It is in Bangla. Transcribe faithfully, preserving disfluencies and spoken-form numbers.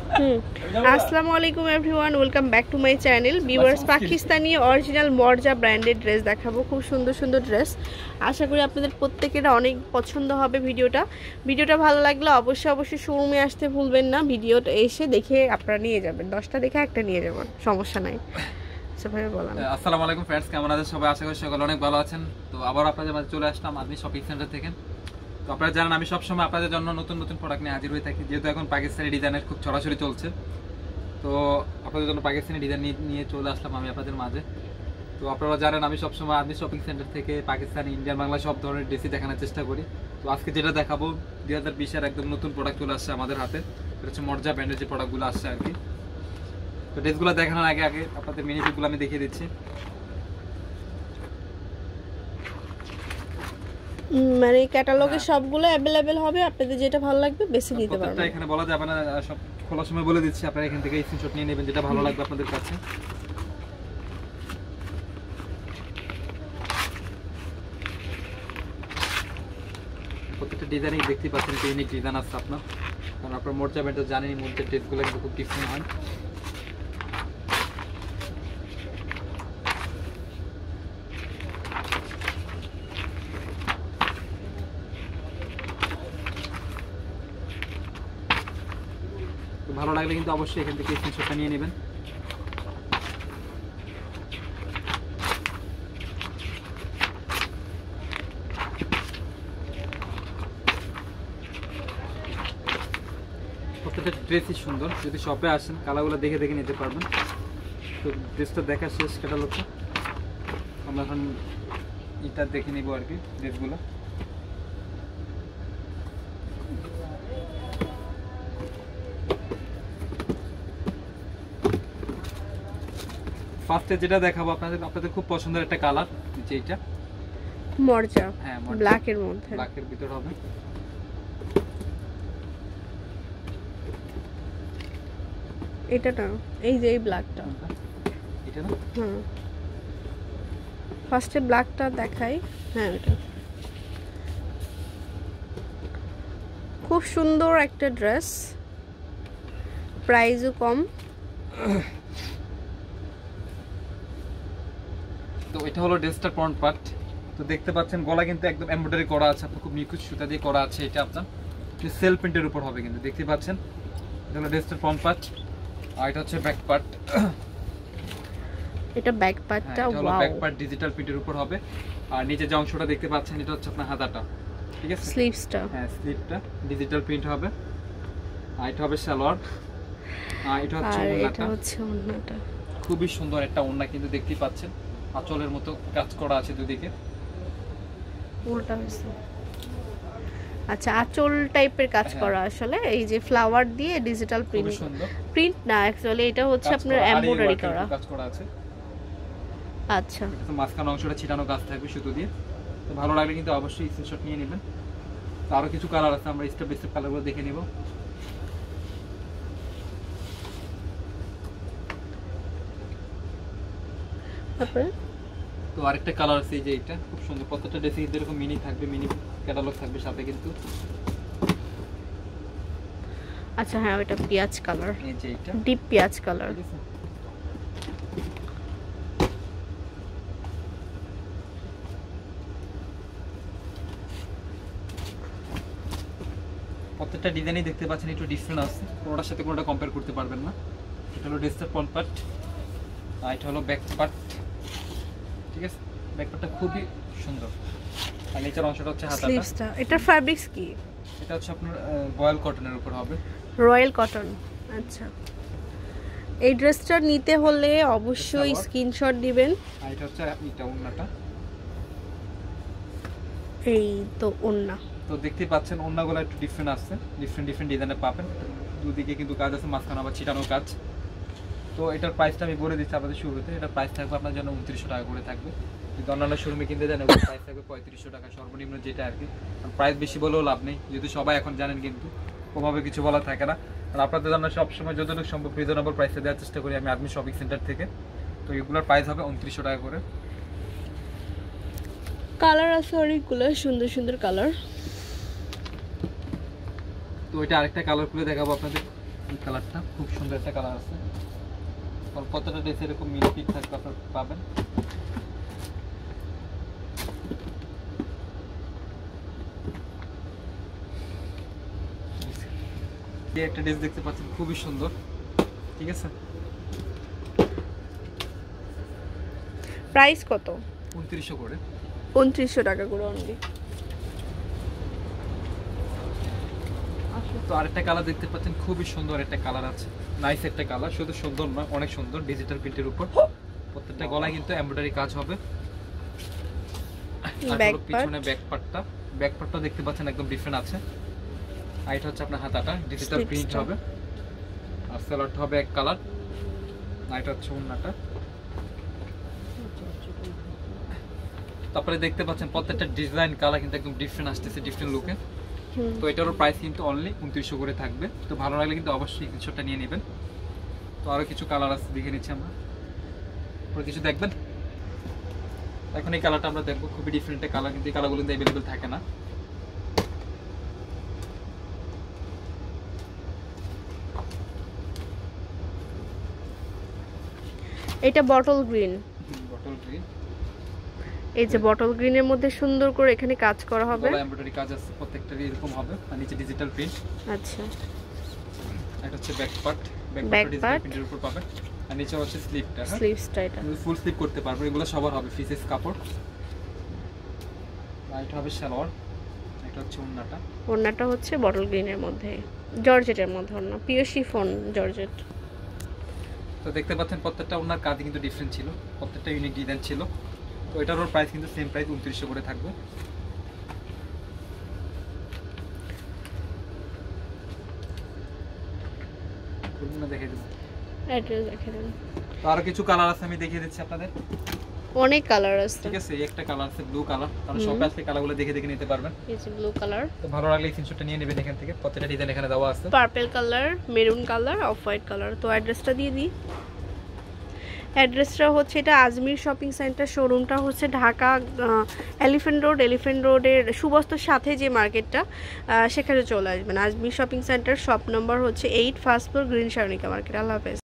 আসসালামু আলাইকুম everyone, welcome back to my channel. Viewers, Pakistani original Mirza branded dress দেখাবো, খুব সুন্দর সুন্দর ড্রেস। আশা করি আপনাদের প্রত্যেকের অনেক পছন্দ হবে ভিডিওটা। ভিডিওটা ভালো লাগলে অবশ্যই অবশ্যই শোরুমে আসতে ভুলবেন না। ভিডিওটা এসে দেখে আপনারা নিয়ে যাবেন, দশটা দেখে একটা নিয়ে যাবেন, সমস্যা নাই। আসসালামু আলাইকুম ফ্রেন্ডস, কেমন আছেন সবাই? আশা করি সকলে অনেক ভালো আছেন। তো আবার আপনাদের মাঝে চলে আসলাম আদমি শপিং সেন্টার থেকে। তো আপনারা জানেন আমি সবসময় আপনাদের জন্য নতুন নতুন প্রোডাক্ট নিয়ে হাজির হয়ে থাকি, যেহেতু এখন পাকিস্তানি ডিজাইনের খুব ছড়াছড়ি চলছে। তো আপনাদের জন্য পাকিস্তানি ডিজাইন নিয়ে চলে আসলাম আমি আপনাদের মাঝে। তো আপনারা জানেন আমি সবসময় আদমি শপিং সেন্টার থেকে পাকিস্তানি, ইন্ডিয়ান, বাংলা সব ধরনের ড্রেসই দেখানোর চেষ্টা করি। তো আজকে যেটা দেখাবো দুই হাজার বিশের একদম নতুন প্রোডাক্ট চলে আসছে আমাদের হাতে। এটা হচ্ছে মর্জা ব্র্যান্ডের যে প্রোডাক্টগুলো আসছে আর কি। তো ড্রেসগুলো দেখানোর আগে আগে আপনাদের মিনি পিকগুলো আমি দেখিয়ে দিচ্ছি। মানে ক্যাটালগে সবগুলো अवेलेबल হবে, আপনাদের যেটা ভালো লাগবে বেশি নিতে পারবেন। প্রত্যেকটা এখানে বলা যাবে না, সব খোলার সময় বলে দিচ্ছি, আপনারা এখান থেকে স্ক্রিনশট নিয়ে নেবেন যেটা ভালো লাগবে আপনাদের কাছে। প্রত্যেকটা ডিজাইনই দেখতে পাচ্ছেন একটা ইউনিক ডিজাইন আছে আপনার, কারণ আপনার মর্জা ব্র্যান্ড জানেনই মধ্যে ড্রেসগুলো কিন্তু খুব ডিফারেন্ট হয়। ভালো লাগলে কিন্তু অবশ্যই এখান থেকে স্ক্রিনশটটা নিয়ে নেবেন। প্রত্যেকটা ড্রেসই সুন্দর, যদি শপে আসেন কালারগুলো দেখে দেখে নিতে পারবেন। তো ড্রেসটা দেখা শেষ, ক্যাটালগটা আমরা এখন এটা দেখে নিব আর কি ড্রেসগুলো। ফার্স্টে যেটা দেখাবো আপনাদের আপনাদের খুব পছন্দের একটা কালার, যে এটা মর্জা, হ্যাঁ ব্ল্যাক এর মধ্যে, ব্ল্যাক এর ভিতর হবে। এটা না, এই যে এই ব্ল্যাকটা, এটা না, হুম ফার্স্টে ব্ল্যাকটা দেখাই। হ্যাঁ এটা খুব সুন্দর একটা ড্রেস, প্রাইসও কম। তো এটা হলো ড্রেসটার ফ্রন্ট পার্ট। তো দেখতে পাচ্ছেন গলা কিন্তু একদম এমব্রয়ডারি করা আছে, আপনার খুব নিখুঁত সুতা দিয়ে করা আছে। এটা আপনার সেল প্রিন্টের উপর হবে কিন্তু, দেখতে পাচ্ছেন এটা হলো ড্রেসটার ফ্রন্ট পার্ট, আর এটা হচ্ছে ব্যাক পার্ট। এটা ব্যাক পার্টটা, ওয়াও, এটা ব্যাক পার্ট ডিজিটাল প্রিন্টের উপর হবে। আর নিচে যে অংশটা দেখতে পাচ্ছেন এটা হচ্ছে আপনার হাতাটা, ঠিক আছে, স্লিভসটা, হ্যাঁ স্লিভটা ডিজিটাল প্রিন্ট হবে। আর এটা হবে সালোয়ার, আর এটা হচ্ছে ওড়নাটা, এটা হচ্ছে ওড়নাটা। খুবই সুন্দর একটা ওড়না কিন্তু দেখতে পাচ্ছেন, আঁচলের মতো কাজ করা আছে দুদিকে, উল্টা হয়েছে। আচ্ছা, আঁচল টাইপের কাজ করা, আসলে এই যে ফ্লাওয়ার দিয়ে ডিজিটাল প্রিন্ট, প্রিন্ট না অ্যাকচুয়ালি এটা হচ্ছে আপনার এমব্রয়ডারি করা কাজ করা আছে। আচ্ছা, তো মাঝখানে অংশটা ছিটানো কাজ থাকবে সুতো দিয়ে। তো ভালো লাগলে কিন্তু অবশ্যই স্ক্রিনশট নিয়ে নেবেন। তো আরো কিছু কালার আছে, আমরা স্টেপ বাই স্টেপ কালারগুলো দেখে নিব। তারপরে তো আরেকটা কালার আছে, এই যে এটা খুব সুন্দর, প্রত্যেকটা ড্রেসে কিন্তু এরকম মিনি থাকবে, মিনি ক্যাটালগ থাকবে সাথে কিন্তু। আচ্ছা হ্যাঁ, এটা পেঁয়াজ কালার, এই যে এটা ডিপ পেঁয়াজ কালার। প্রত্যেকটা ডিজাইনই দেখতে পাচ্ছেন একটু ডিফারেন্ট আছে, কোনোটার সাথে কোনোটা কম্পেয়ার করতে পারবেন না। এটা হলো ড্রেসটার ফ্রন্ট পার্ট, আর এটা হলো ব্যাক পার্ট, ঠিক আছে। ব্যাক পার্টটা খুবই সুন্দর, আর নিচের অংশটা হচ্ছে হাতাটা। স্লিভসটা, এটা ফ্যাব্রিক্স কি? এটা হচ্ছে আপনার রয়্যাল কটনের উপর হবে, রয়্যাল কটন। আচ্ছা, এই ড্রেসটা নিতে হলে অবশ্যই স্ক্রিনশট দিবেন। আর এটা হচ্ছে এটা ওড়নাটা, এই তো ওড়না। তো দেখতে পাচ্ছেন ওড়নাগুলো একটু ডিফারেন্ট আছে, ডিফারেন্ট ডিফারেন্ট ডিজাইনে পাবেন। দুদিকে কিন্তু কাজ আছে, মাঝখানে আবার ছিটানো কাজ। তো এটার প্রাইসটা আমি বলে দিচ্ছি আপনাদের শুরুতে, এটার প্রাইস থাকবে আপনার জন্য উনত্রিশশো টাকা করে থাকবে। যদি অন্যান্য শোরুমে কিনতে দেন ওগুলো প্রাইস থাকবে পঁয়ত্রিশশো টাকা সর্বনিম্ন যেটা আর কি। প্রাইস বেশি বলেও লাভ নেই, যেহেতু সবাই এখন জানেন কিন্তু ওভাবে কিছু বলা থাকে না। আর আপনাদের জন্য সবসময় যতটুকু সম্ভব রিজনেবল প্রাইসে দেওয়ার চেষ্টা করি আমি আদমি শপিং সেন্টার থেকে। তো এগুলোর প্রাইস হবে উনত্রিশশো টাকা করে। কালার আছে অনেকগুলো সুন্দর সুন্দর কালার। তো এটা আরেকটা কালার খুলে দেখাবো আপনাদের, এই কালারটা খুব সুন্দর একটা কালার আছে। আর কতটা ড্রেস এরকম মিনি পিক থাকবে আপনারা পাবেন। এই একটা ড্রেস দেখতে পাচ্ছেন খুবই সুন্দর, ঠিক আছে। প্রাইস কত? উনত্রিশশো করে, উনত্রিশশো টাকা করে অনলি। তো আরেকটা কালার দেখতে পাচ্ছেন খুবই সুন্দর একটা কালার আছে, নাইস একটা কালার, শুধু সুন্দর নয় অনেক সুন্দর, ডিজিটাল প্রিন্টের উপর প্রত্যেকটা গলায় কিন্তু এমব্রয়ডারি কাজ হবে। আর পিছনে ব্যাক পার্টটা, ব্যাক পার্টটা দেখতে পাচ্ছেন একদম ডিফারেন্ট আছে। আর এটা হচ্ছে আপনার হাতাটা ডিজিটাল প্রিন্ট হবে, আর সেলারটা হবে এক কালার। আর এটা হচ্ছে ওন্নাটা। তারপরে দেখতে পাচ্ছেন প্রত্যেকটা ডিজাইন কালার কিন্তু একদম ডিফারেন্ট আসতেছে, ডিফারেন্ট লুকে। তো এটারও প্রাইস কিন্তু অনলি উনত্রিশশো করে থাকবে। তো ভালো লাগলে কিন্তু অবশ্যই স্ক্রিনশটটা নিয়ে নেবেন। তো আরো কিছু কালার আছে, দেখে নিচ্ছি আমরা। পরে কিছু দেখবেন। এখন এই কালারটা আমরা দেখবো, খুবই ডিফারেন্ট একটা কালার, কিন্তু এই কালারগুলো কিন্তু অ্যাভেলেবল থাকে না। এটা বটল গ্রিন, বটল গ্রিন। এই যে বটল গ্রিনের মধ্যে সুন্দর করে এখানে কাজ করা হবে, গলা এমব্রয়ডারি কাজ আছে, প্রত্যেকটারই এরকম হবে, আর নিচে ডিজিটাল প্রিন্ট। আচ্ছা, এটা হচ্ছে back part, back part digital প্রিন্টের উপর পাবেন। আর নিচে হচ্ছে স্লিভটা, হ্যাঁ স্লিভসটা এটা ফুল স্লিভ করতে পারবেন, এগুলো সবার হবে ফিসেস কাপড়। আর এটা হবে সালোয়ার, এটা হচ্ছে ওন্নাটা। ওন্নাটা হচ্ছে বটল গ্রিনের মধ্যে, জর্জেটের মধ্যে ওন্না, পিওর শিফন জর্জেট। তো দেখতে পাচ্ছেন প্রত্যেকটা ওনার কাজ কিন্তু ডিফারেন্ট ছিল, প্রত্যেকটা ইউনিক ডিজাইন ছিল। তো এটারও প্রাইস কিন্তু সেম প্রাইস উনত্রিশশো করে থাকবে। দেখে দেবো, অ্যাড্রেস দেখে দেন। তো আরো কিছু কালার আছে, আমি দেখিয়ে দিচ্ছি আপনাদের। অনেক কালার আছে, ঠিক আছে। এই একটা কালার আছে ব্লু কালার, কারণ সব আসলে কালারগুলো দেখে দেখে নিতে পারবেন। এই যে ব্লু কালার। তো ভালো লাগলে স্ক্রিনশটটা নিয়ে নেবেন এখান থেকে, প্রত্যেকটা ডিজাইন এখানে দেওয়া আছে। Purple colour, maroon colour, off white colour. তো অ্যাড্রেসটা দিয়ে দিই। অ্যাড্রেসটা হচ্ছে এটা আজমির শপিং সেন্টার, শোরুমটা হচ্ছে ঢাকা এলিফ্যান্ট রোড, এলিফ্যান্ট রোডের সুবস্তর সাথে যে মার্কেটটা, সেখানে চলে আসবেন। Ajmir shopping centre, shop number হচ্ছে এইট, ফার্স্ট ফ্লোর, গ্রিন সারণিকা মার্কেট। আল্লাহ হাফেজ।